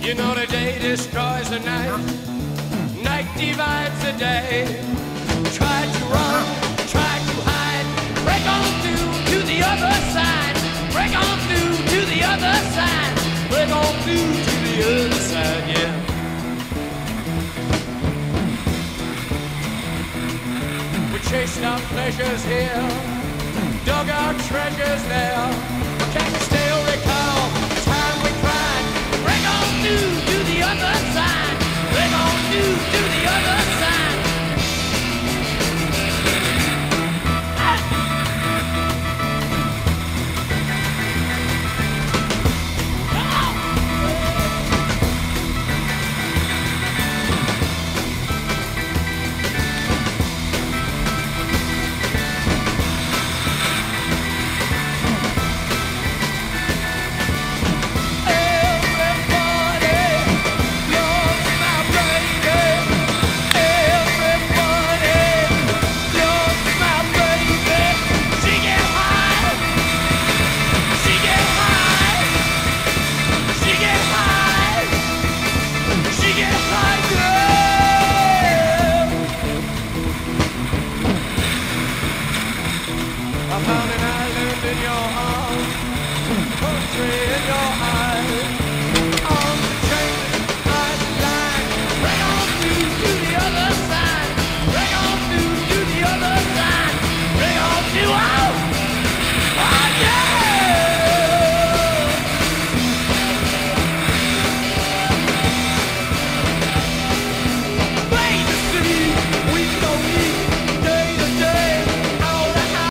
You know the day destroys the night, night divides the day. Try to run, try to hide, break on through to the other side, break on through to the other side, break on through to the other side, yeah. We chased our pleasures here, dug our treasures there. Can you still recall the time we cried? Break on through to the other side, break on through to the other side. I found an island in your arms, country.